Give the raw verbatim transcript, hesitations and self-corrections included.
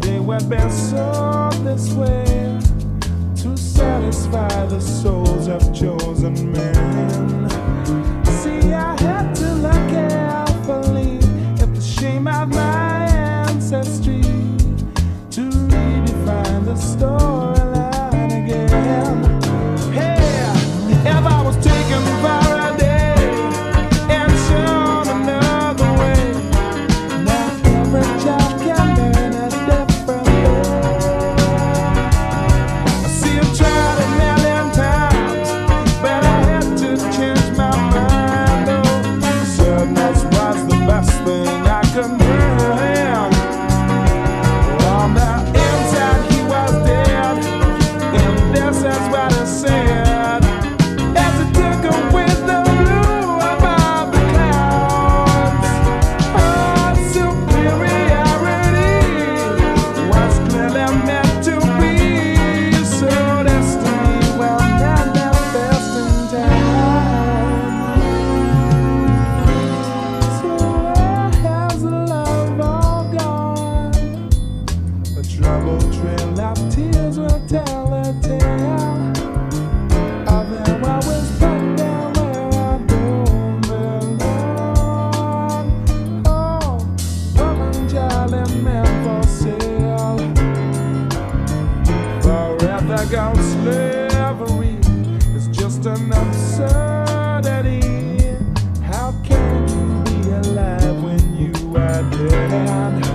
they were been sold this way to satisfy the souls of chosen men. See, I had to look carefully at the shame of my ancestry to redefine the storyline again. Hey, if I was taken for a day and shown another way, now every child can learn a different way. I see you tried a million times, but I had to change my mind. Oh, sadness was the best thing I could do. On the inside he was dead, and this is what I said as it took away the blue above the clouds. Our superiority was clearly meant to be, so destiny will manifest in time. So where has the love all gone? A troubled trail of tears will tell a tale of how I was put down where I don't belong. Oh, woman, child, and man for sale. Forever gone slavery is just an absurdity. How can you be alive when you are dead?